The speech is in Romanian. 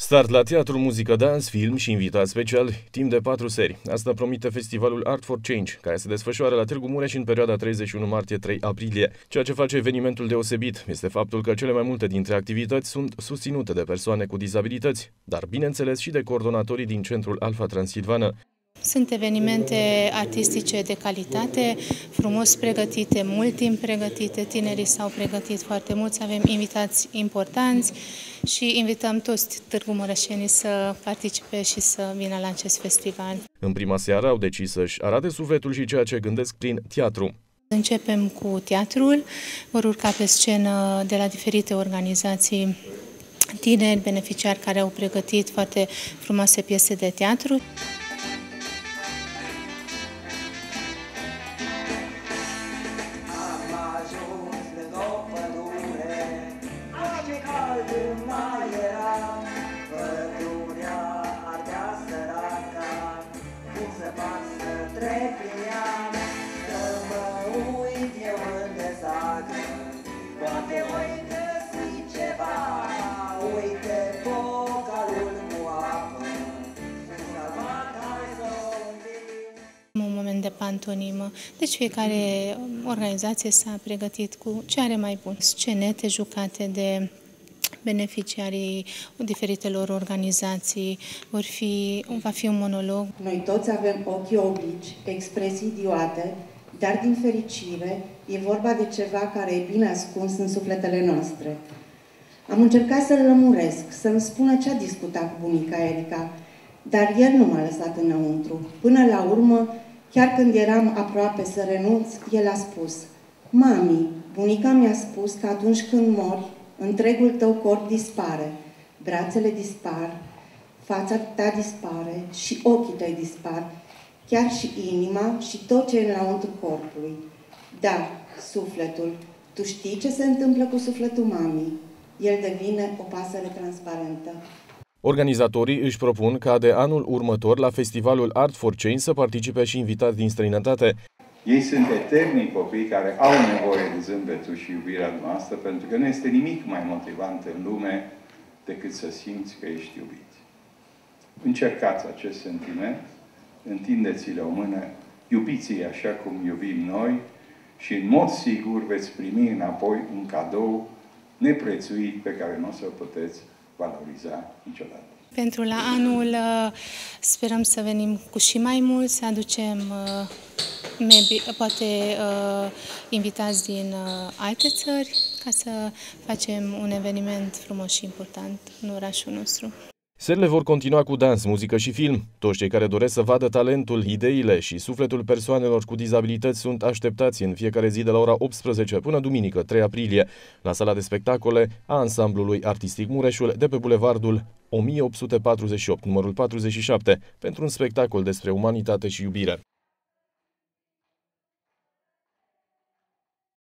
Start la teatru, muzică, dans, film și invitați special timp de 4 seri. Asta promite festivalul Art for Change, care se desfășoară la Târgu Mureș în perioada 31 martie-3 aprilie. Ceea ce face evenimentul deosebit este faptul că cele mai multe dintre activități sunt susținute de persoane cu dizabilități, dar bineînțeles și de coordonatorii din centrul Alfa Transilvană. Sunt evenimente artistice de calitate, frumos pregătite, mult timp pregătite, tinerii s-au pregătit foarte mult, avem invitați importanți și invităm toți târgumureșenii să participe și să vină la acest festival. În prima seară au decis să-și arate sufletul și ceea ce gândesc prin teatru. Începem cu teatrul, vor urca pe scenă de la diferite organizații tineri, beneficiari care au pregătit foarte frumoase piese de teatru. Un moment de pantomimă. Deci fiecare organizație s-a pregătit cu ce are mai bun. Scenete jucate de beneficiarii diferitelor organizații, va fi un monolog. Noi toți avem ochii oblici, expresii idiote, dar din fericire e vorba de ceva care e bine ascuns în sufletele noastre. Am încercat să-l lămuresc, să-mi spună ce a discutat cu bunica Erica, dar el nu m-a lăsat înăuntru. Până la urmă, chiar când eram aproape să renunț, el a spus: "Mami, bunica mi-a spus că atunci când mori, întregul tău corp dispare, brațele dispar, fața ta dispare și ochii tăi dispar, chiar și inima și tot ce e înăuntru corpului. Dar sufletul, tu știi ce se întâmplă cu sufletul mamii? El devine o pasăre transparentă." Organizatorii își propun ca de anul următor la festivalul Art for Change să participe și invitați din străinătate. Ei sunt eternii copii care au nevoie de zâmbetul și iubirea noastră, pentru că nu este nimic mai motivant în lume decât să simți că ești iubit. Încercați acest sentiment, întindeți-le o mână, iubiți-i așa cum iubim noi și în mod sigur veți primi înapoi un cadou neprețuit pe care nu o să puteți valoriza niciodată. Pentru la anul sperăm să venim cu și mai mult, să aducem poate invitați din alte țări ca să facem un eveniment frumos și important în orașul nostru. Serile vor continua cu dans, muzică și film. Toți cei care doresc să vadă talentul, ideile și sufletul persoanelor cu dizabilități sunt așteptați în fiecare zi de la ora 18 până duminică, 3 aprilie, la sala de spectacole a Ansamblului Artistic Mureșul de pe bulevardul 1848, numărul 47, pentru un spectacol despre umanitate și iubire.